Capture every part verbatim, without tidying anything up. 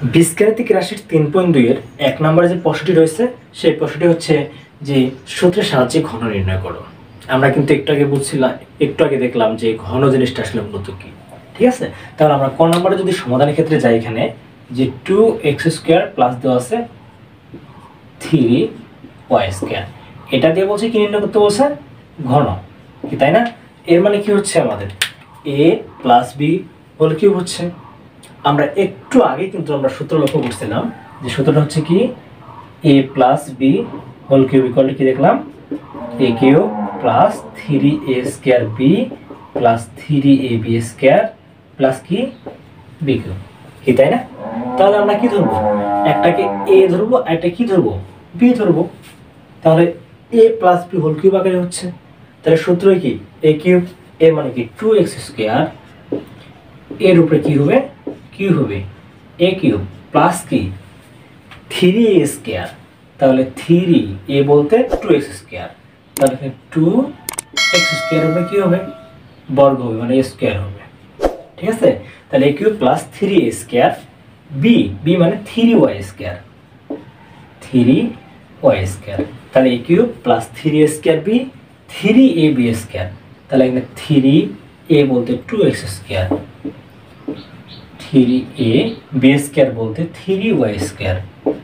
বীজগাণিতিক রাশির তিন পয়েন্ট দুই এর এক নম্বরে যে প্রশ্নটি রয়েছে সেই প্রশ্নটি হচ্ছে যে সূত্রের সাহায্যে ঘন নির্ণয় করো। আমরা কিন্তু একটু আগে বুঝছিলাম, একটু আগে দেখলাম যে ঘন জিনিসটা আসলে মূলত কি। ঠিক আছে, তাহলে আমরা ক নম্বরে যদি সমাধানের ক্ষেত্রে যাই, এখানে যে টু এক্স স্কোয়ার প্লাস দেওয়া আছে থ্রি ওয়াই স্কোয়ার, এটা দিয়ে বলছে কি নির্ণয় করতে বলছে? ঘন, কি তাই না? এর মানে কি হচ্ছে আমাদের A plus B whole cube হচ্ছে। আমরা একটু আগে কিন্তু আমরা সূত্র লক্ষ্য করছিলাম যে সূত্রটা হচ্ছে কি A plus B whole cube equal to কি দেখলাম A cube plus three A square B plus three A B square plus কি বি কিউব, কি তাই না? তাহলে আমরা কি ধরবো? একটাকে এ ধরবো, একটা কি ধরবো? বি ধরবো। তাহলে A plus B whole cube আকারে হচ্ছে, তাহলে সূত্র কি এ কিউব, এর মানে কি টু এক্স স্কোয়ার, এর উপরে কি হবে কিউ হবে এ কিউব প্লাস কি থ্রি এ স্কোয়ার, তাহলে থ্রি এ বলতে টু এক্স স্কোয়ার, তাহলে টু এক্স স্কোয়ার উপরে কি হবে বর্গ হবে, মানে এ স্কোয়ার হবে। ঠিক আছে, তাহলে A cube plus three A square B, B মানে three Y square, three Y square, তাহলে A cube plus three A square B three A B square, তাহলে এখানে থ্রি এ বলতে two X square, three A B square বলতে three Y square,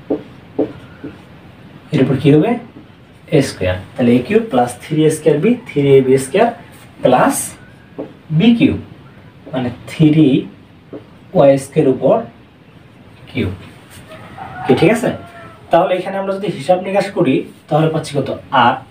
এর উপর কি হবে এ স্কোয়ার, তাহলে A cube plus three A square B three A B square plus B cube মানে থ্রি ওয়াই স্কোয়ার উপর cube, কি ঠিক আছে? তাহলে এখানে আমরা যদি হিসাব নিকাশ করি তাহলে পাচ্ছি কত আট,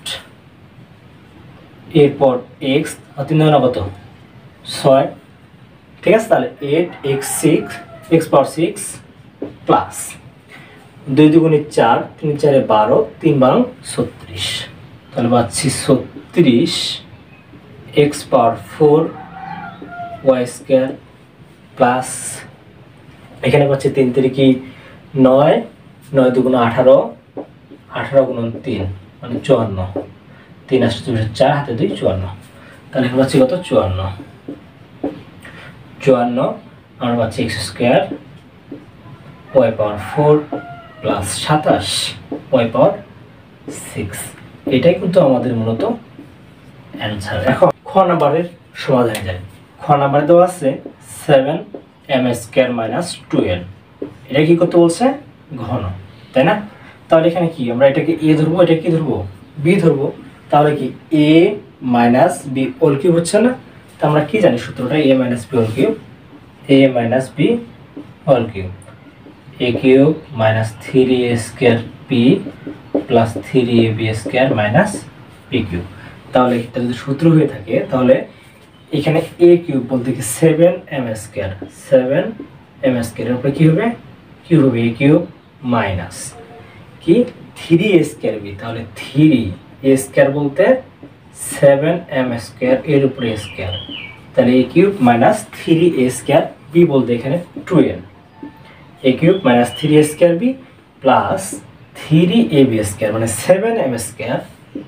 এরপর এক্স তিন নয় কত ছয়, ঠিক আছে, তাহলে eight X six X power six plus দুই দুগুণে চার, তিন চারে বারো, তিন বারো ছত্রিশ, তাহলে পাচ্ছি ছত্রিশ X power four Y square plus এখানে পাচ্ছি তিন তিরিকি নয়, নয় দুগুণ আঠারো, আঠারো গুণ তিন মানে চুয়ান্ন, তিন আসছে চব্বিশ, চার হাতে দুই চুয়ান্ন, তাহলে এখানে পাচ্ছি কত চুয়ান্ন, চুয়ান্ন আমরা পাচ্ছি X square Y power four plus সাতাশ ওয়াই পাওয়ার সিক্স, এটাই কিন্তু আমাদের মূলত অ্যান্সার। এখন খ নাম্বারের সমাধানে যাই। খ নাম্বারে দেওয়া আছে seven M square minus two N, এটা কি করতে বলছে? ঘন, তাই না? তাহলে এখানে কি আমরা এটাকে এ ধরবো, এটা কি ধরবো বি ধরবো, তাহলে কি A minus B whole cube হচ্ছে না? তো আমরা কি জানি সূত্রটা A minus B whole cube, A minus B whole cube, A cube minus three A square B plus three A B square minus B cube. তাহলে এটা যদি সূত্র হয়ে থাকে তাহলে এখানে এ কিউব বলতে কি seven M square, seven M স্কোয়ারের উপরে কি হবে কি হবে এ কিউব মাইনাস কি থ্রি এ স্কোয়ার বি, তাহলে থ্রি এ স্কোয়ার বলতে সেভেন এম স্কোয়ার এর উপরে স্কোয়ার, তাহলে A cube minus three A square B বলতে এখানে two N, A cube minus three A square B plus three A B square মানে seven M square,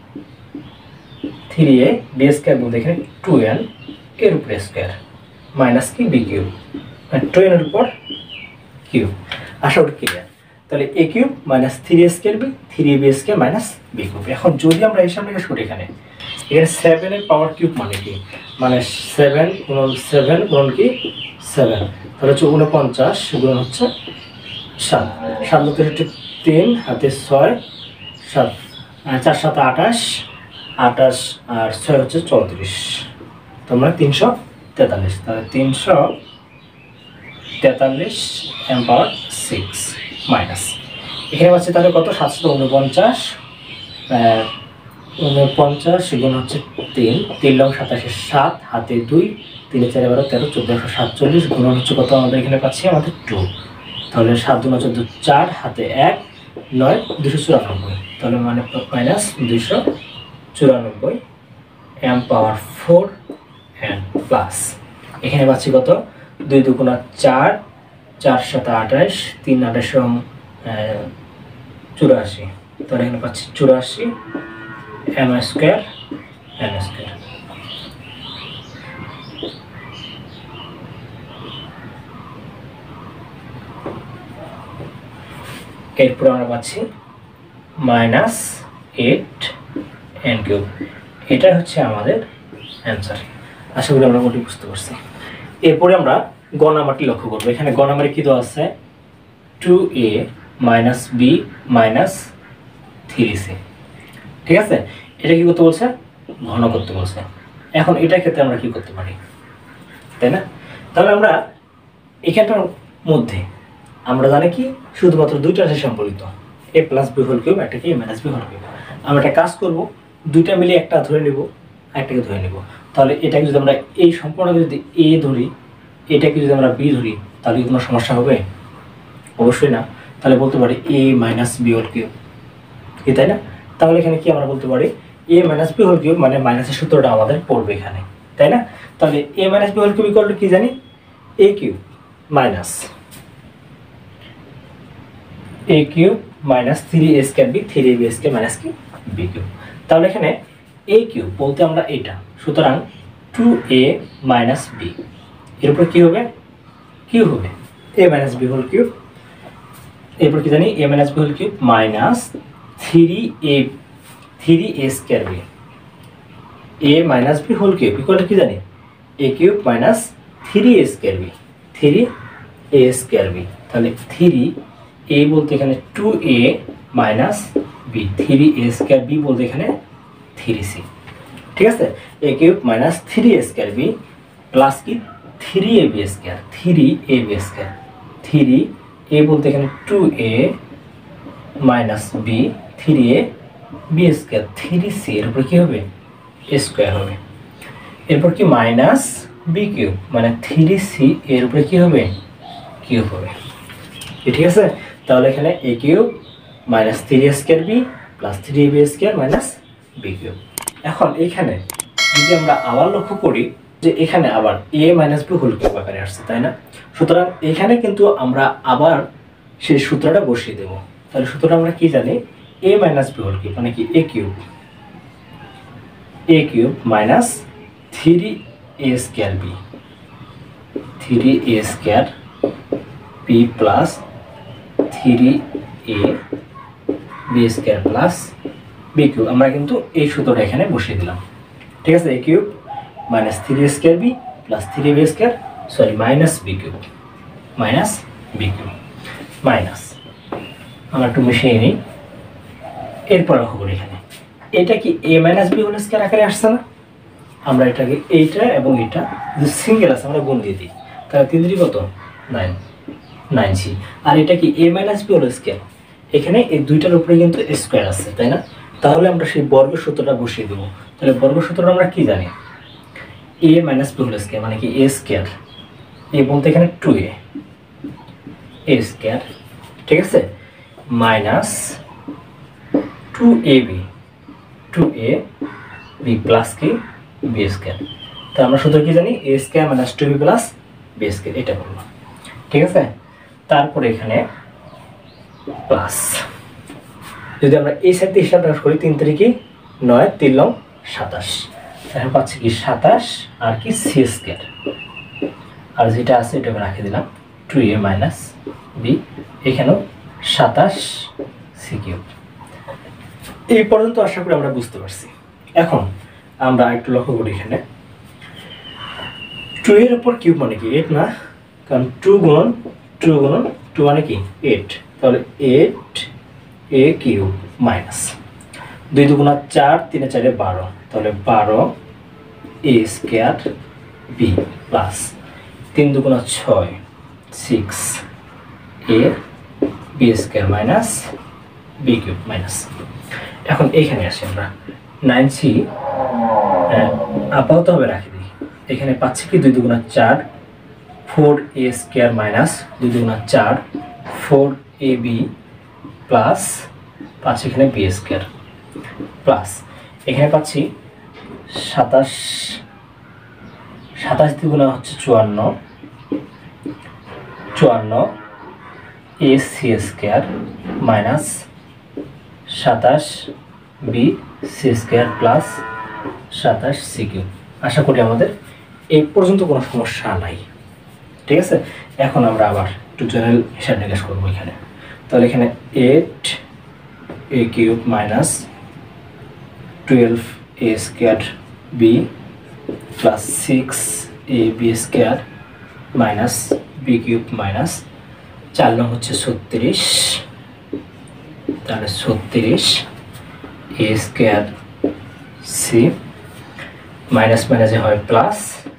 three A B square বলতে এখানে two N এর উপরে square minus কি B cube, মানে two N এর উপর কিউব। আশা করি ক্লিয়ার। তাহলে A cube minus three A square B three A B square minus B cube. এখন যদি আমরা হিসাব নিকাশ করি এখানে এখানে সেভেন এর পাওয়ার কিউব মানে কি, মানে সেভেন গুণন সেভেন গুণন কি সেভেন, তাহলে হচ্ছে উনপঞ্চাশ গুণন হচ্ছে সাত, সাত লোকের হচ্ছে তিন হাতে ছয়, সাত চার সাত আঠাশ, আঠাশ আর ছয় হচ্ছে চৌত্রিশ, তোমরা তিনশো তেতাল্লিশ, তাহলে তিনশো তেতাল্লিশ এম পাওয়ার সিক্স মাইনাস এখানে পাচ্ছি তাহলে কত সাতশো উনপঞ্চাশ, উনপঞ্চাশ গুণ হচ্ছে তিন, তিন লং সাতাশে সাত হাতে দুই, তিনে চারে বারো তেরো চোদ্দো একশো সাতচল্লিশ গুণ হচ্ছে কত আমাদের এখানে পাচ্ছি আমাদের টু, তাহলে সাত দুগুণ চোদ্দ চার হাতে এক নয় দুশো চুরানব্বই, তাহলে মানে মাইনাস দুইশো চুরানব্বই M power four N plus এখানে পাচ্ছি কত দুই দুগুণা চার, চার সাথে আঠাশ, তিন আঠাশ চুরাশি, তাহলে এখানে পাচ্ছি চুরাশি এম স্কোয়ার এন স্কোয়ার। এরপরে আমরা পাচ্ছি মাইনাস এইট এন কিউব। এটা হচ্ছে আমাদের অ্যান্সার। আশা করি আমরা মোটামুটি বুঝতে পারছি। এরপরে আমরা গ নাম্বারটি লক্ষ্য করবো। এখানে গ নাম্বারে কী দেওয়া আছে? Two A minus B minus three C. ঠিক আছে, এটা কি করতে বলছে? ঘন করতে বলছে। এখন এটার ক্ষেত্রে আমরা কি করতে পারি, তাই না? তাহলে আমরা এখানটার মধ্যে আমরা জানি কি শুধুমাত্র দুইটা রাশি সম্পর্কিত, A plus B whole cube, একটা কি A minus B whole cube. আমরা একটা কাজ করব, দুইটা মিলে একটা ধরে নেব, একটাকে ধরে নেব। তাহলে এটাকে যদি আমরা এই সম্পূর্ণকে যদি এ ধরি, এটাকে যদি আমরা বি ধরি, তাহলে কি কোনো সমস্যা হবে? অবশ্যই না। তাহলে বলতে পারি A minus B whole cube, কি তাই না? তাহলে এখানে কি আমরা বলতে পারি? A minus B whole cube মানে মাইনাসের সূত্রটা আমাদের পড়বে এখানে, তাই না? তাহলে A minus B whole cube equal to কি জানি? A cube minus A cube minus three A square B, three B square minus কি বি কিউব। তাহলে এখানে এ কিউব বলতে আমরা এটা, সুতরাং টু এ মাইনাস বি, এর উপর কি হবে? কিউ হবে A minus B whole cube. এরপর কি জানি? A minus B whole cube minus three A three A square B, A minus B whole cube equal to কি জানি? A cube minus three A square B, three A square B. তাহলে three A বলতে এখানে two A minus B, three A square B বলতে এখানে three C. ঠিক আছে, A cube minus three A square B plus কি three A B square, three A B square, three A বলতে এখানে two A minus B, three A B square, three C এর উপরে কি হবে? এ স্কয়ার হবে। এরপর কি মাইনাস বি কিউব মানে থ্রি সি এর উপরে কি হবে? কিউব হবে। ঠিক আছে, তাহলে এখানে A cube minus three A square B plus three B square minus B cube. এখন এখানে যদি আমরা আবার লক্ষ্য করি যে এখানে আবার A minus B whole cube আকারে আসছে, তাই না? সুতরাং এখানে কিন্তু আমরা আবার সেই সূত্রটা বসিয়ে দেব। তাহলে সূত্রটা আমরা কি জানি? A minus B whole cube মানে কি A cube, A cube minus three A square B, three A square B plus three A B square plus B cube. আমরা কিন্তু এই সূত্রটা এখানে বসিয়ে দিলাম। ঠিক আছে, A cube minus three A square B plus three B square, sorry minus B cube, minus B cube minus, আমরা একটু মিশিয়ে নিই। এরপর লক্ষ্য করি এখানে এটা কি A minus B whole square আকারে আসছে না? আমরা এটাকে এইটা এবং এটা যদি সিঙ্গেল আছে আমরা গুণ দিয়ে দিই, তাহলে তিন দিই কত? Nine, nine C. আর এটা কি A minus B whole square, এখানে এই দুইটার উপরে কিন্তু স্কয়ার আছে, তাই না? তাহলে আমরা সেই বর্গের সূত্রটা বসিয়ে দেবো। তাহলে বর্গের সূত্রটা আমরা কি জানি? A minus B whole square মানে কি এ স্কয়ার, এ বলতে এখানে টু এ এ স্কয়ার, ঠিক আছে, minus two A B, two A B plus কি বি স্কয়ার। তো আমরা সূত্র কি জানি? A square minus two B plus B square, এটা বলবো। ঠিক আছে, তারপরে এখানে প্লাস, যদি আমরা এই সাইড থেকে হিসাবটা করি, তিন তারিখে নয়, তিন লং সাতাশ, এখন পাচ্ছি কি সাতাশ আর কি সি স্কয়ার, আর যেটা আছে এটাকে রাখে দিলাম টু এ মাইনাস বি, এখানেও সাতাশ সি কিউব। এই পর্যন্ত আশা করি আমরা বুঝতে পারছি। এখন আমরা একটু লক্ষ্য করি এখানে টু এর উপর কিউব মানে কি এইট না, কারণ টু গুণন টু গুণন টু মানে কি এইট, তাহলে এইট এ কিউব মাইনাস দুই দুগুণা চার, তিনে চারে বারো, তাহলে বারো এ স্কয়ার বি প্লাস তিন দুগুণা ছয়, six A B square minus B cube minus. এখন এইখানে আসি আমরা নাইন সি আপাতত হবে রাখি দিই। এখানে পাচ্ছি কি দুই দুগুণা চার, ফোর এ স্কয়ার মাইনাস দুই দুগুণা চার, ফোর এ বি প্লাস পাচ্ছি এখানে বি স্কয়ার প্লাস এখানে পাচ্ছি সাতাশ, সাতাশ দুগুণা হচ্ছে চুয়ান্ন, চুয়ান্ন এ সি স্কয়ার মাইনাস সাতাশ বি সি স্কয়ার প্লাস সাতাশ সি কিউব। আশা করি আমাদের এই পর্যন্ত কোনো সমস্যা নাই। ঠিক আছে, এখন আমরা আবার একটু জেনারেল হিসাব নিকাশ করবো। এখানে তাহলে এখানে eight A cube minus twelve A square B plus six A B square minus B cube minus চার নং হচ্ছে ছত্রিশ, তাহলে ছত্রিশ এ স্কোয়ার সি মাইনাস মাইনাসে হয় প্লাস,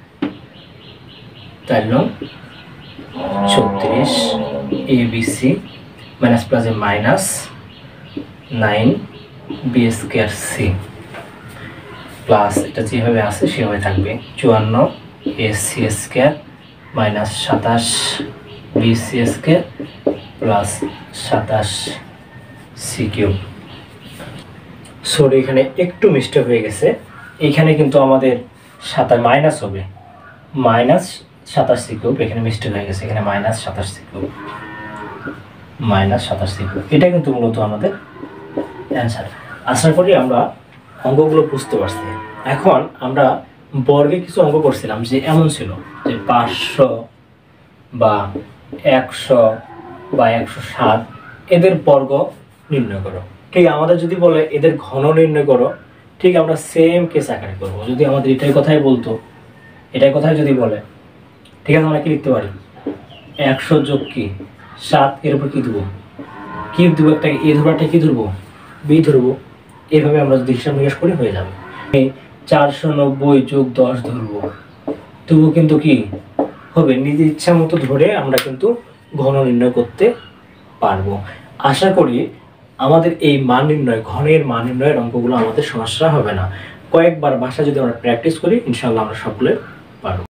চার নং ছত্রিশ এ বি সি মাইনাস প্লাসে minus nine B square C plus এটা যেভাবে আছে সেভাবে থাকবে চুয়ান্ন এ সি স্কোয়ার মাইনাস সাতাশ বি সি স্কোয়ার প্লাস সাতাশ সি কিউব। সরি এখানে একটু মিস্টেক হয়ে গেছে, এখানে কিন্তু আমাদের সাতাশ মাইনাস হবে, মাইনাস সাতাশ সি কিউব, এখানে মিস্টেক হয়ে গেছে, এখানে মাইনাস সাতাশ সি কিউব, মাইনাস সাতাশ সি কিউব। এটা কিন্তু মূলত আমাদের অ্যান্সার। আশা করি আমরা অঙ্কগুলো বুঝতে পারছি। এখন আমরা বর্গে কিছু অঙ্ক করছিলাম যে এমন ছিল যে পাঁচশো বা একশো বা একশো সাত এদের বর্গ নির্ণয় করো। ঠিক আমাদের যদি বলে এদের ঘন নির্ণয় করো, ঠিক আমরা সেম কেস আকারে করবো। যদি আমাদের এটাই কথাই বলতো, এটাই কথাই যদি বলে, ঠিক আছে আমরা কি লিখতে পারি, একশো যোগ কি সাত, এর উপর কি দেবো, কি দেবো, একটা এ ধরবো একটা কি ধরবো, বি ধরবো। এইভাবে আমরা যদি হিসাব নিকাশ করি হয়ে যাবে। চারশো নব্বই যোগ দশ ধরবো, তবু কিন্তু কি হবে, নিজের ইচ্ছা মতো ধরে আমরা কিন্তু ঘন নির্ণয় করতে পারবো। আশা করি আমাদের এই মান নির্ণয়, ঘনের মান নির্ণয়ের অঙ্কগুলো আমাদের সমস্যা হবে না। কয়েকবার বাসা যদি আমরা প্র্যাকটিস করি ইনশাআল্লাহ আমরা সকলে পারবো।